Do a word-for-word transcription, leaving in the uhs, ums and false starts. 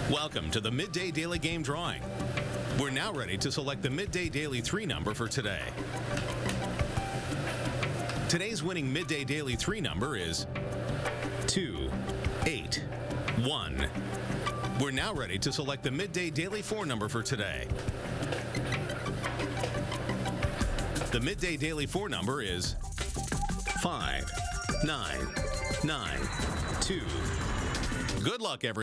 Welcome to the Midday Daily Game Drawing. We're now ready to select the Midday Daily three number for today. Today's winning Midday Daily three number is two eight one. We're now ready to select the Midday Daily four number for today. The Midday Daily four number is five nine nine two. Good luck, everyone.